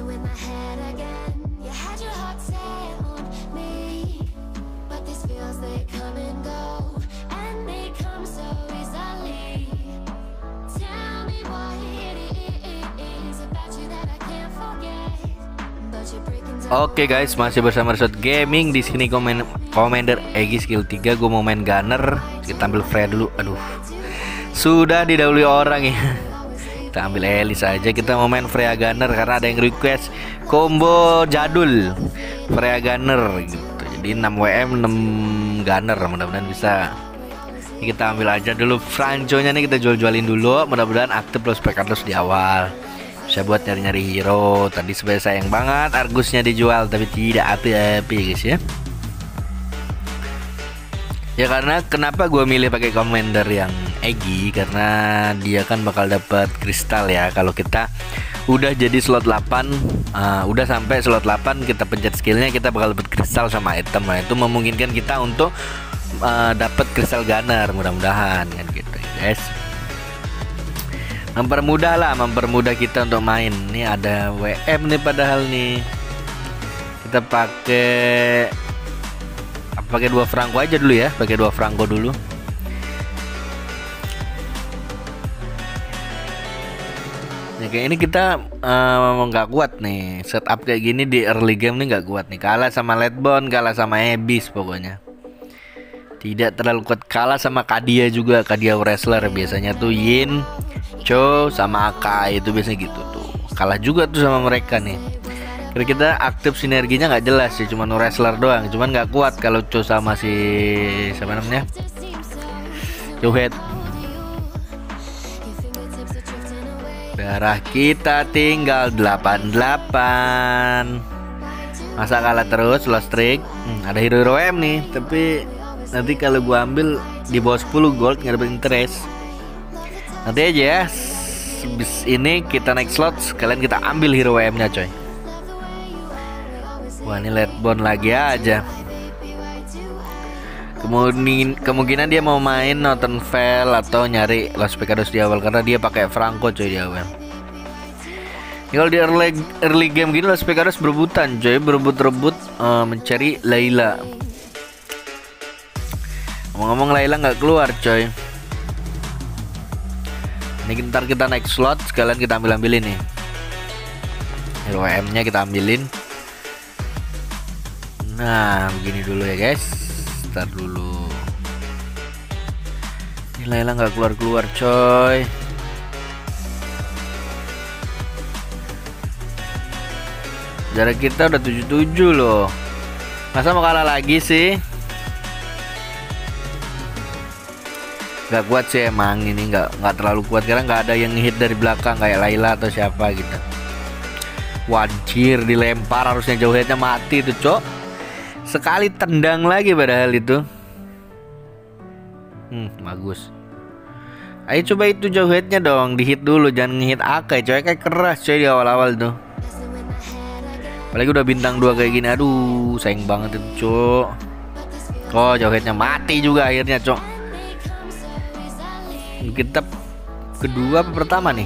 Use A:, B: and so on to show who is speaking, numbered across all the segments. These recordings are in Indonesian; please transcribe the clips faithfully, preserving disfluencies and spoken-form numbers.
A: Oke guys, masih bersama Resort Gaming. Di sini komen Commander Egy skill tiga. Gue mau main Gunner. Kita ambil Freya dulu. Aduh, sudah didahului orang ya. Kita ambil Elis aja. Kita mau main Freya Gunner karena ada yang request combo jadul Freya Gunner gitu. Jadi enam W M enam Gunner, mudah-mudahan bisa. Ini kita ambil aja dulu Franco-nya nih, kita jual-jualin dulu. Mudah-mudahan aktif plus Pekardos di awal. Bisa buat nyari-nyari hero. Tadi sebenarnya sayang banget Argusnya dijual, tapi tidak api-api guys ya. Ya karena kenapa gue milih pakai Commander yang Egy, karena dia kan bakal dapat kristal ya. Kalau kita udah jadi slot delapan, uh, udah sampai slot delapan, kita pencet skillnya, kita bakal dapat kristal sama item. Nah itu memungkinkan kita untuk uh, dapat kristal Gunner, mudah-mudahan kan gitu guys. Mempermudah lah, mempermudah kita untuk main. Ini ada W M nih padahal nih. Kita pakai pakai dua Franco aja dulu ya, pakai dua Franco dulu. Nah, kayak ini kita nggak uh, kuat nih. Setup kayak gini di early game nih nggak kuat nih. Kalah sama Letbone, kalah sama Abyss pokoknya. Tidak terlalu kuat, kalah sama Kadia juga. Kadia wrestler biasanya tuh Yin, Cho sama Akai itu biasanya gitu tuh. Kalah juga tuh sama mereka nih. Kira kita aktif sinerginya nggak jelas sih, cuman wrestler doang. Cuman nggak kuat kalau Cho sama si siapa namanya, Johet. Darah kita tinggal delapan puluh delapan. Masa kalah terus lost streak. Hmm, ada hero-hero M nih, tapi nanti kalau gua ambil di bawah sepuluh gold nggak dapat interest. Nanti aja ya. Habis ini kita naik slot, sekalian kita ambil hero W M nya coy. Wah ini Letbone lagi aja. Kemungkinan, kemungkinan dia mau main Northern Vale atau nyari Los Pecados di awal, karena dia pakai Franco coy di awal. Ini kalau di early, early game gini Los Pecados berebutan coy, berebut-rebut uh, mencari Layla. Ngomong-ngomong Layla nggak keluar coy. Ini ntar kita naik slot, sekalian kita ambil-ambilin nih hero W M nya kita ambilin. Nah begini dulu ya guys. Ntar dulu. Ini Layla nggak keluar-keluar coy. Jarak kita udah tujuh puluh tujuh loh. Masa mau kalah lagi sih? Gak kuat sih emang ini, nggak nggak terlalu kuat karena nggak ada yang hit dari belakang kayak Layla atau siapa gitu. Wajir dilempar, harusnya Johetnya mati tuh cok. Sekali tendang lagi padahal itu. Hmm bagus. Ayo coba itu Johetnya dong, di hit dulu, jangan ngehit Akai coy, kayak keras coy di awal-awal tuh. Apalagi udah bintang dua kayak gini, aduh sayang banget itu cok. Oh Johetnya mati juga akhirnya cok. Kita kedua apa pertama nih?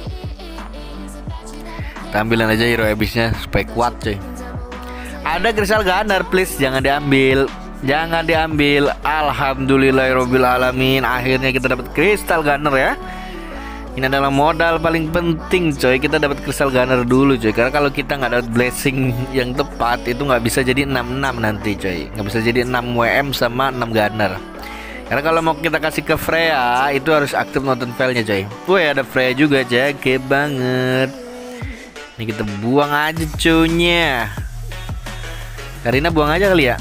A: Tampilan aja hero Abyss-nya supaya kuat coy. Ada kristal Gunner, please jangan diambil. Jangan diambil. Alhamdulillahirabbil alamin. Akhirnya kita dapat kristal Gunner ya. Ini adalah modal paling penting coy. Kita dapat kristal Gunner dulu coy. Karena kalau kita nggak dapat blessing yang tepat, itu nggak bisa jadi enam enam nanti coy. Nggak bisa jadi enam W M sama enam Gunner. Karena kalau mau kita kasih ke Freya, itu harus aktif Northern Vale-nya coy. Woi ada Freya juga, jago banget. Ini kita buang aja cunya. Karina buang aja kali ya.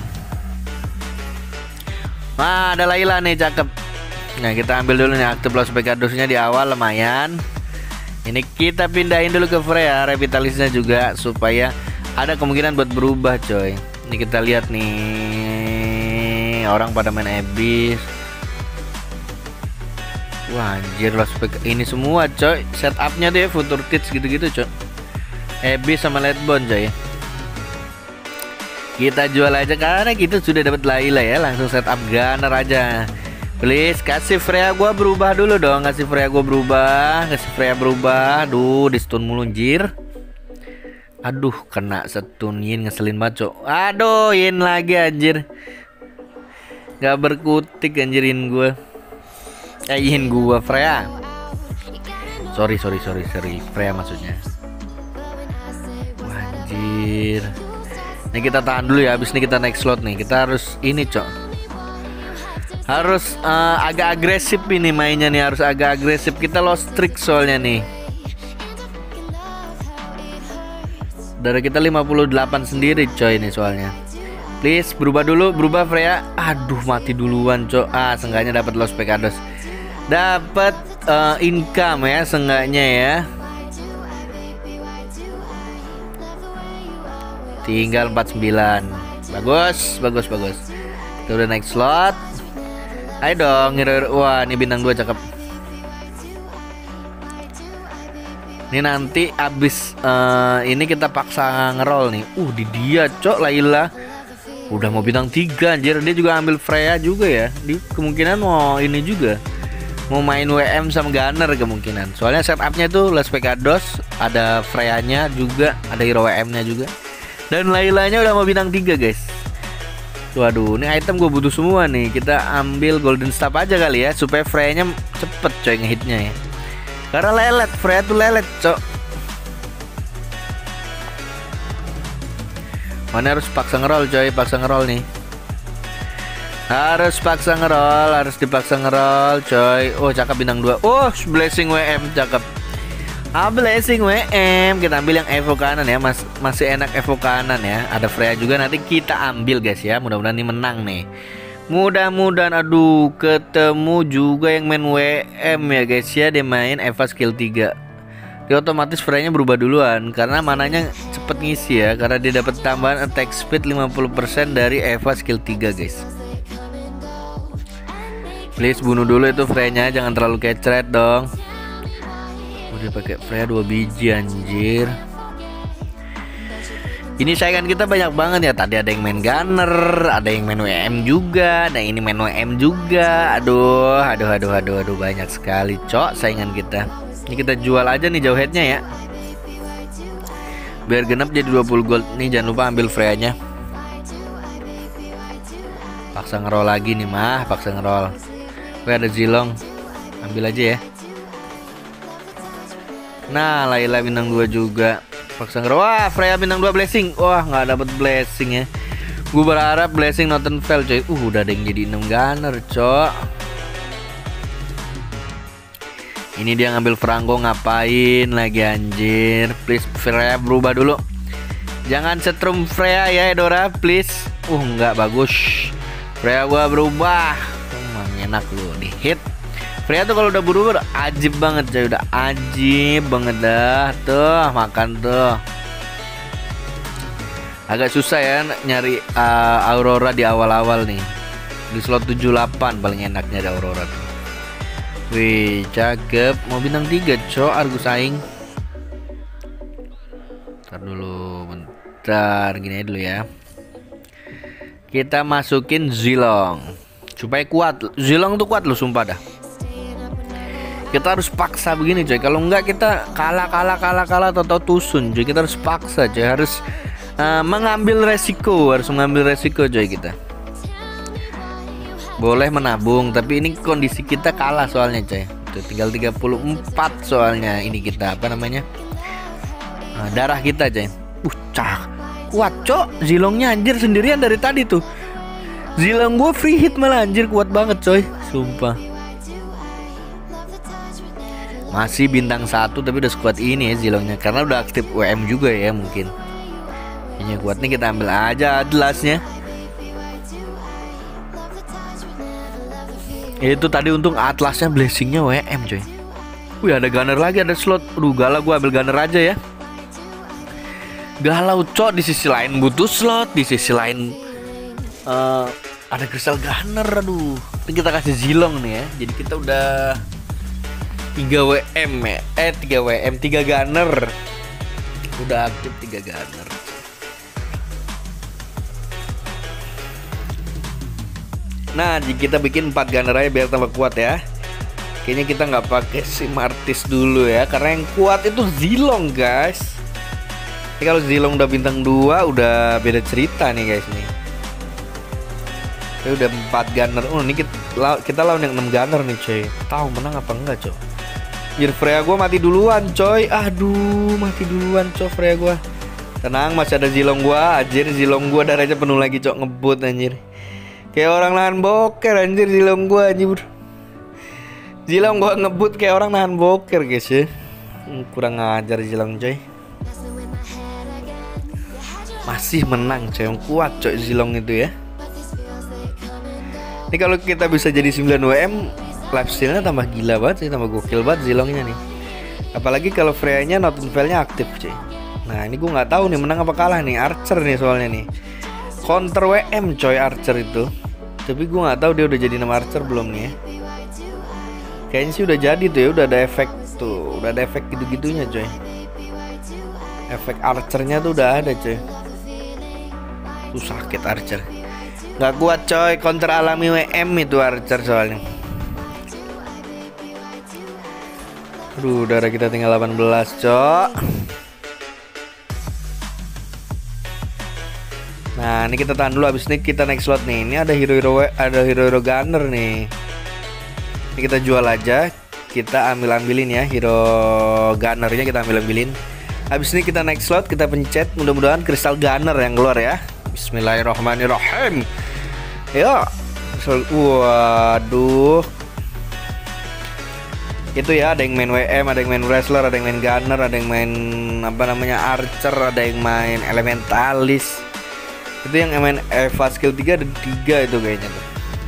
A: Nah ada Layla nih, cakep. Nah kita ambil dulu nih aktif Los Pecados-nya di awal lumayan. Ini kita pindahin dulu ke Freya, revitalisnya juga supaya ada kemungkinan buat berubah coy. Ini kita lihat nih, orang pada main Abyss. Wah anjir Los Pecados ini semua coy. Setupnya tuh ya Future Tits gitu-gitu coy. Abyss sama Letbone coy. Kita jual aja karena kita sudah dapat Layla ya. Langsung setup Gunner aja. Please kasih Freya gua berubah dulu dong. Kasih Freya gua berubah. Kasih Freya berubah. Aduh di stun mulu anjir. Aduh, kena stun Yin, ngeselin banget, Cok. Aduh, Yin lagi anjir. Gak berkutik anjirin gue. Eh, Yin gue, Freya. Sorry, sorry, sorry, sorry. Freya maksudnya. Wah, anjir. Ini kita tahan dulu ya, habis ini kita next slot nih. Kita harus ini, Cok. Harus uh, agak agresif ini mainnya nih, harus agak agresif. Kita lost streak soalnya nih. Darah kita lima puluh delapan sendiri coy ini soalnya. Please berubah dulu, berubah Freya. Aduh, mati duluan coy. Ah, seenggaknya dapat Los Pecados. Dapat uh, income ya seenggaknya ya. Tinggal empat puluh sembilan. Bagus, bagus, bagus. Kita udah next slot. Ayo dong, ngir. Wah, ini bintang dua cakep. Ini nanti abis uh, ini kita paksa ngerol nih. Uh, di dia cok Layla. Udah mau bintang tiga anjir. Dia juga ambil Freya juga ya. Di kemungkinan mau ini juga. Mau main W M sama Gunner kemungkinan. Soalnya setupnya tuh Les Pecados, ada Freya-nya juga, ada hero W M-nya juga. Dan Laylanya udah mau bintang tiga guys. Waduh, ini item gue butuh semua nih. Kita ambil Golden Staff aja kali ya, supaya Freya-nya cepet coy ngehitnya ya. Karena lelet, Freya tuh lelet, cok. Mana harus paksa ngerol, coy, paksa ngerol nih. Harus paksa ngerol, harus dipaksa ngerol, coy. Oh, cakep bintang dua. Oh, blessing W M, cakep. Ah, blessing W M. Kita ambil yang Evo kanan ya, Mas, masih enak Evo kanan ya. Ada Freya juga, nanti kita ambil guys ya. Mudah-mudahan ini menang nih. Mudah-mudahan. Aduh, ketemu juga yang main W M ya guys ya. Dia main Eva skill tiga. Dia otomatis Freya-nya berubah duluan karena mananya cepet ngisi ya. Karena dia dapat tambahan attack speed lima puluh persen dari Eva skill tiga guys. Please bunuh dulu itu Freya-nya, jangan terlalu kecret dong. Udah pakai Freya dua biji anjir. Ini saingan kita banyak banget ya. Tadi ada yang main Gunner, ada yang main W M juga, ada ini main W M juga. Aduh, aduh, aduh, aduh, aduh, banyak sekali cok saingan kita. Ini kita jual aja nih jauh headnya ya. Biar genap jadi dua puluh gold. Nih jangan lupa ambil Freya-nya. Paksa ngerol lagi nih mah, paksa ngerol. Wih, ada Zilong. Ambil aja ya. Nah, Layla bintang dua juga. Paksa ngerol. Wah, Freya bintang dua blessing. Wah, nggak dapet blessing ya. Gue berharap blessing Northern Vale coy. Uh, udah ada yang jadi enam gunner cok. Ini dia ngambil Franco, ngapain lagi anjir. Please Freya berubah dulu. Jangan setrum Freya ya Edora, please. Uh, nggak bagus. Freya gua berubah. Emang enak lu di hit. Freya tuh kalau udah berubah udah ajib banget coy, udah ajib banget dah. Tuh, makan tuh. Agak susah ya nyari uh, Aurora di awal-awal nih. Di slot tujuh delapan paling enak nyari Aurora tuh. Wih, cakep. Mau bintang tiga cok, Argus Aing. Bentar dulu, bentar. Gini aja dulu ya. Kita masukin Zilong supaya kuat. Zilong tuh kuat loh sumpah dah. Kita harus paksa begini coy. Kalau enggak kita kalah kalah kalah kalah atau tusun coy. Kita harus paksa coy. Harus uh, mengambil resiko, harus mengambil resiko coy kita. Boleh menabung, tapi ini kondisi kita kalah soalnya coy. Tuh, tinggal tiga puluh empat soalnya ini kita apa namanya? Nah, darah kita coy. Uh, cak. Kuat cok. Zilongnya anjir sendirian dari tadi tuh. Zilong gue free hit malah anjir, kuat banget coy. Sumpah. Masih bintang satu tapi udah squad ini ya Zilongnya. Karena udah aktif W M juga ya mungkin. Ini kuat nih, kita ambil aja Atlasnya. Itu tadi untung Atlasnya blessingnya W M coy. Wih, ada gunner lagi, ada slot. Aduh, galau gue ambil gunner aja ya. Galau cok, di sisi lain butuh slot, di sisi lain uh, ada crystal gunner. Aduh, ini kita kasih Zilong nih ya. Jadi kita udah tiga W M ya. Eh tiga W M, tiga gunner. Udah aktif tiga gunner. Nah, jika kita bikin empat gunner aja biar tambah kuat ya. Kayaknya kita nggak pakai si Martis dulu ya, karena yang kuat itu Zilong guys. Ini kalau Zilong udah bintang dua udah beda cerita nih guys nih. Ini udah empat gunner. Oh, ini kita, kita lawan yang enam gunner nih coy. Tahu menang apa enggak coy? Anjir, Freya gua mati duluan coy. Aduh, mati duluan coy Freya gua. Tenang, masih ada Zilong gua. Anjir, Zilong gua darahnya penuh lagi coy, ngebut anjir. Kayak orang nahan boker anjir Zilong gua anjir. Zilong gua ngebut kayak orang nahan boker guys ya. Kurang ngajar Zilong coy. Masih menang coy, yang kuat coy Zilong itu ya. Ini kalau kita bisa jadi sembilan W M, lifesteal-nya tambah gila banget sih, tambah gokil banget Zilongnya nih. Apalagi kalau Freya-nya not fail-nya aktif cuy. Nah ini gue nggak tahu nih menang apa kalah nih. Archer nih soalnya nih. Counter W M coy Archer itu. Tapi gue nggak tahu dia udah jadi nama Archer belum nih ya. Kayaknya sih udah jadi tuh ya, udah ada efek tuh, udah ada efek gitu-gitunya coy. Efek Archernya tuh udah ada coy. Tuh sakit Archer. Gak kuat coy, counter alami W M itu Archer soalnya. Aduh, darah kita tinggal delapan belas cok. Nah ini kita tahan dulu, abis ini kita next slot nih. Ini ada hero-hero ada hero-hero gunner nih. Ini kita jual aja. Kita ambil-ambilin ya hero gunnernya, kita ambil-ambilin. Abis ini kita next slot, kita pencet. Mudah-mudahan kristal gunner yang keluar ya. Bismillahirrahmanirrahim. Ya, waduh. Itu ya, ada yang main W M, ada yang main wrestler, ada yang main gunner, ada yang main apa namanya archer, ada yang main elementalis. Itu yang main Eva skill tiga ada tiga itu kayaknya tuh.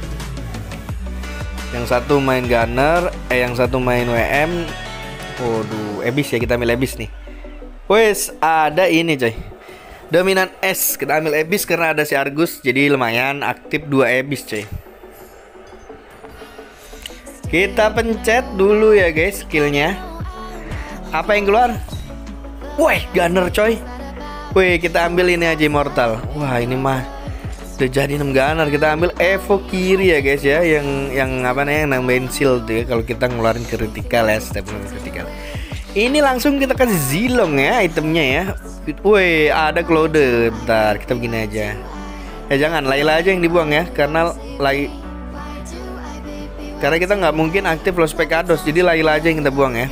A: Yang satu main gunner, eh yang satu main W M. Waduh, Abyss ya, kita ambil Abyss nih. Wes, ada ini coy. Dominan S, kita ambil Abyss karena ada si Argus, jadi lumayan aktif dua Abyss coy. Kita pencet dulu ya guys skillnya. Apa yang keluar? Wih, gunner coy. Wih, kita ambil ini aja immortal. Wah, ini mah udah jadi enam gunner. Kita ambil Evo kiri ya guys ya, yang yang apa namanya, yang nambahin shield tuh ya kalau kita ngeluarin critical ya, step critical. Ini langsung kita kasih Zilong ya itemnya ya. Woi, ada Claude. Bentar, kita begini aja. Ya jangan, Layla aja yang dibuang ya, karena Lay karena kita nggak mungkin aktif Los Pecados, jadi Layla aja yang kita buang ya.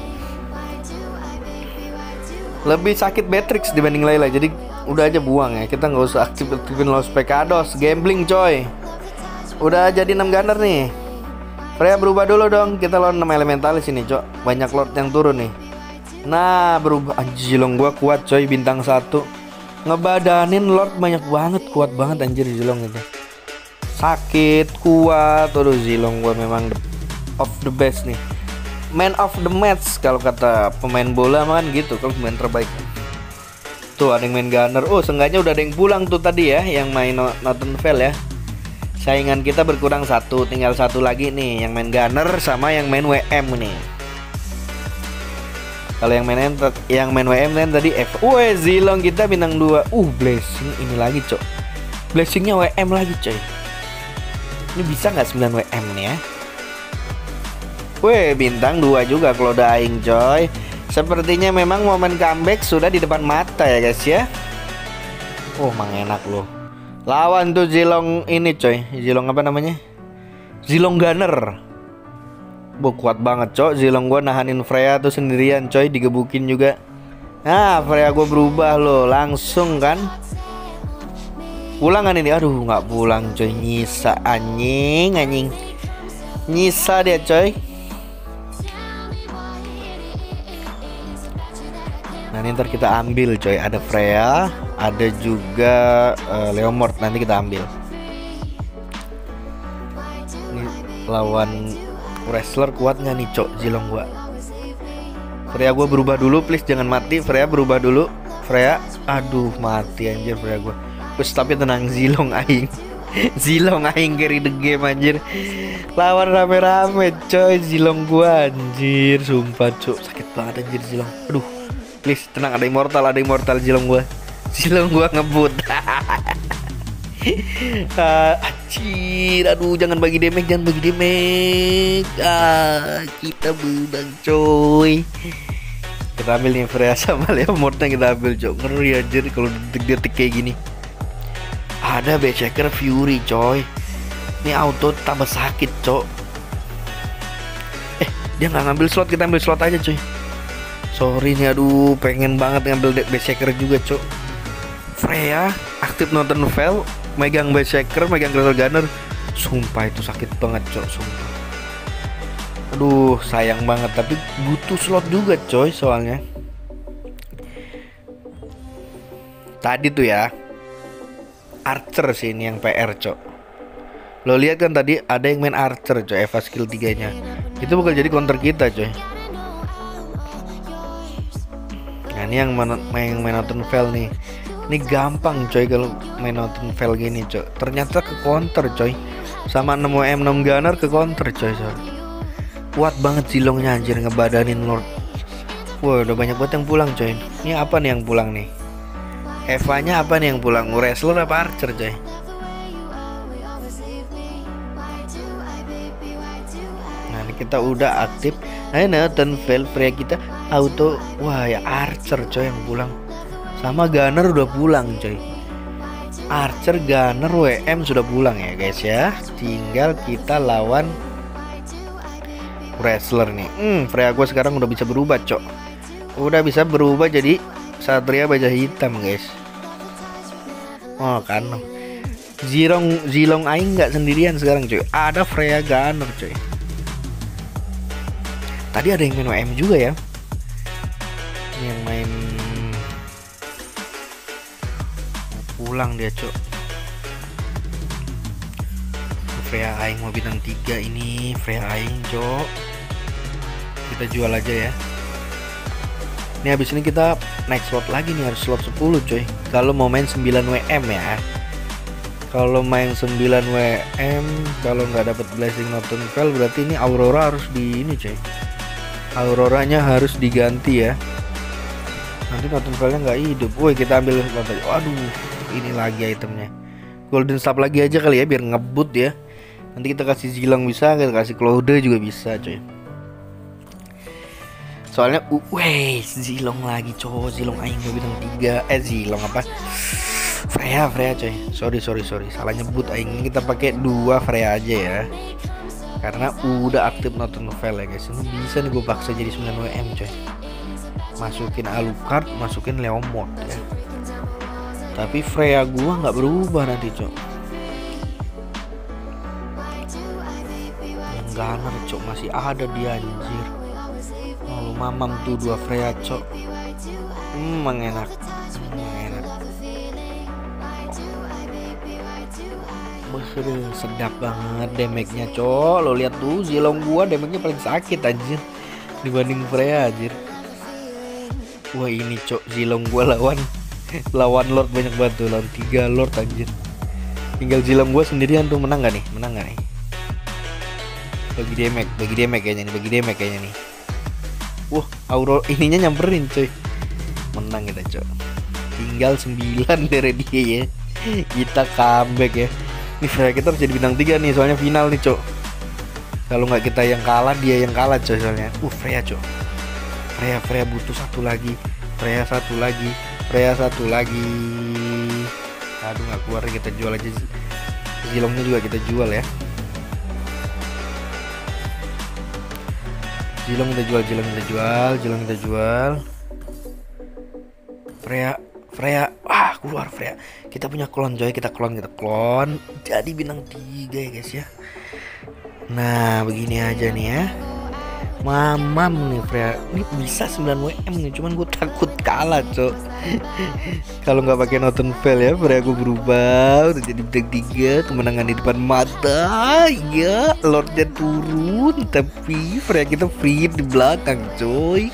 A: Lebih sakit Beatrix dibanding Layla, jadi udah aja buang ya. Kita nggak usah aktif aktifin Los Pecados. Gambling coy. Udah jadi enam gunner nih. Freya berubah dulu dong. Kita lawan enam elementalis ini cok. Banyak lord yang turun nih. Nah berubah. Anjir, Zilong gua kuat coy, bintang satu. Ngebadanin lord banyak banget, kuat banget anjir Zilong itu. Sakit, kuat. Aduh, Zilong gua memang the, of the best nih. Man of the match kalau kata pemain bola kan gitu, kalau pemain terbaik. Tuh ada yang main gunner. Oh, seenggaknya udah ada yang pulang tuh tadi ya, yang main Northern Vale ya. Saingan kita berkurang satu, tinggal satu lagi nih, yang main gunner sama yang main W M nih. Kalau yang main yang main W M kan tadi F. Wah, Zilong kita bintang dua. Uh, blessing ini lagi, cok. Blessingnya W M lagi, coy. Ini bisa nggak sembilan W M nih ya? Weh, bintang dua juga kalau udah aing, coy. Sepertinya memang momen comeback sudah di depan mata ya, guys ya. Oh, mang enak loh. Lawan tuh Zilong ini, coy. Zilong apa namanya? Zilong Gunner. Bo, kuat banget cok. Zilong gua nahanin Freya tuh sendirian coy, digebukin juga. Nah Freya gua berubah loh, langsung kan. Pulang kan ini, aduh nggak pulang coy, nyisa anjing anjing, nyisa dia coy. Nah ini ntar kita ambil coy, ada Freya, ada juga uh, Leomord, nanti kita ambil. Ini lawan wrestler kuat nggak nih cok Zilong gua. Freya gua berubah dulu please, jangan mati. Freya berubah dulu. Freya, aduh mati anjir Freya gua. Terus tapi tenang, Zilong aing. Zilong aing carry the game anjir. Lawan rame-rame coy Zilong gua anjir, sumpah cok, sakit banget anjir Zilong. Aduh, please tenang, ada immortal, ada immortal Zilong gua. Zilong gua ngebut. Ah, acir, aduh jangan bagi damage, jangan bagi damage. Ah, kita menang coy. Kita ambil nih Freya sama Leomordnya, kita ambil cok. Ngeri anjir kalau detik-detik kayak gini. Ada Berserker Fury coy. Ini auto tambah sakit cok. Eh dia nggak ngambil slot, kita ambil slot aja coy. Sorry nih, aduh pengen banget ngambil Berserker juga cok. Freya aktif nonton novel, megang Berserker, megang Crystal Gunner. Sumpah itu sakit banget cok, sumpah. Aduh sayang banget, tapi butuh slot juga coy soalnya. Tadi tuh ya Archer sih ini yang P R cok. Lo lihat kan tadi ada yang main Archer coy, Eva skill tiga nya. Itu bakal jadi counter kita coy. Nah ini yang main main, main nonton Vel nih. Ini gampang coy kalau main nonton Vel gini coy. Ternyata ke counter coy. Sama enam W M enam Gunner ke counter coy. Sorry. Kuat banget Zilongnya anjir, ngebadanin Lord. Wah udah banyak banget yang pulang coy. Ini apa nih yang pulang nih? Eva-nya apa nih yang pulang? Wrestler apa Archer coy? Nah ini kita udah aktif. Nah ini nonton Vel Freya kita auto. Wah ya Archer coy yang pulang. Sama Gunner udah pulang coy. Archer, Gunner, W M sudah pulang ya guys ya. Tinggal kita lawan wrestler nih. Hmm, Freya gue sekarang udah bisa berubah cok. Udah bisa berubah jadi Satria Baja Hitam guys. Oh kan Zilong Zilong Aing nggak sendirian sekarang coy. Ada Freya Gunner coy. Tadi ada yang main W M juga ya. Yang main pulang dia cok. Freya Aing mau bintang tiga ini. Freya Aing cok. Kita jual aja ya. Ini habis ini kita naik slot lagi nih, harus slot sepuluh coy. Kalau mau main sembilan W M ya. Kalau main sembilan W M, kalau nggak dapat blessing Northern Vel berarti ini Aurora harus di ini coy. Auroranya harus diganti ya. Nanti Northern Velnya nggak hidup. Woi kita ambil slot aja. Waduh, ini lagi itemnya. Golden Stab lagi aja kali ya biar ngebut ya. Nanti kita kasih Zilong bisa, kita kasih Cloud juga bisa coy. Soalnya uh, weh Zilong lagi coy. Zilong Aing mau bintang tiga. Eh Zilong apa? Freya, Freya coy. Sorry sorry sorry. Salah nyebut Aing. Kita pakai dua Freya aja ya. Karena udah aktif nonton novel ya guys. Ini bisa nih gue paksa jadi sembilan W M coy. Masukin Alucard, masukin Leomord ya. Tapi Freya gua nggak berubah nanti cok. Yang Gunner cok masih ada dia anjir. Lalu mamam tuh dua Freya cok. Hmm enak. Hmm, enak. Bener, sedap banget damage-nya cok. Lo lihat tuh Zilong gua damage-nya paling sakit anjir dibanding Freya anjir. Wah ini cok Zilong gua lawan lawan Lord banyak banget tuh, lawan tiga Lord anjir. Tinggal Zilong gua sendirian tuh, menang gak nih? Menang gak nih? Bagi damage, bagi damage kayaknya nih, bagi damage kayaknya nih. Wah, Aurora ininya nyamperin coy. Menang kita cok. Tinggal sembilan dari dia ya. Kita comeback ya. Nih Freya kita harus jadi bintang tiga nih, soalnya final nih cok. Kalau nggak kita yang kalah, dia yang kalah coy soalnya. Uh Freya cok. Freya, Freya butuh satu lagi. Freya satu lagi. Freya satu lagi. Aduh nggak keluar, kita jual aja. Zilongnya juga kita jual ya. Zilong kita jual, Zilong kita jual, Zilong kita jual. Freya, Freya, wah keluar Freya. Kita punya klon coy, kita klon, kita klon. Jadi bintang tiga ya guys ya. Nah begini aja nih ya. Mamam nih Freya, ini bisa sembilan W M nih, cuman gue takut kalah cok. Kalau nggak pakai Northern Vel ya, Freya gue berubah udah jadi bintang tiga, kemenangan di depan mata. Ya Lordnya turun, tapi Freya kita free di belakang coy.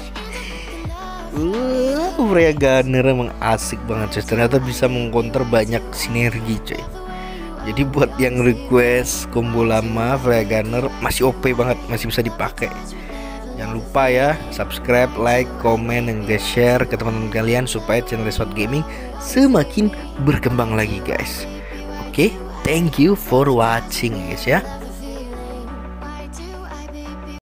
A: Uh, Freya Gunner emang asik banget coy, ternyata bisa mengcounter banyak sinergi coy. Jadi buat yang request combo lama Freya Gunner masih O P banget, masih bisa dipakai. Jangan lupa ya subscribe, like, komen, dan share ke teman-teman kalian supaya channel Resort Gaming semakin berkembang lagi guys. Oke, okay? Thank you for watching guys ya.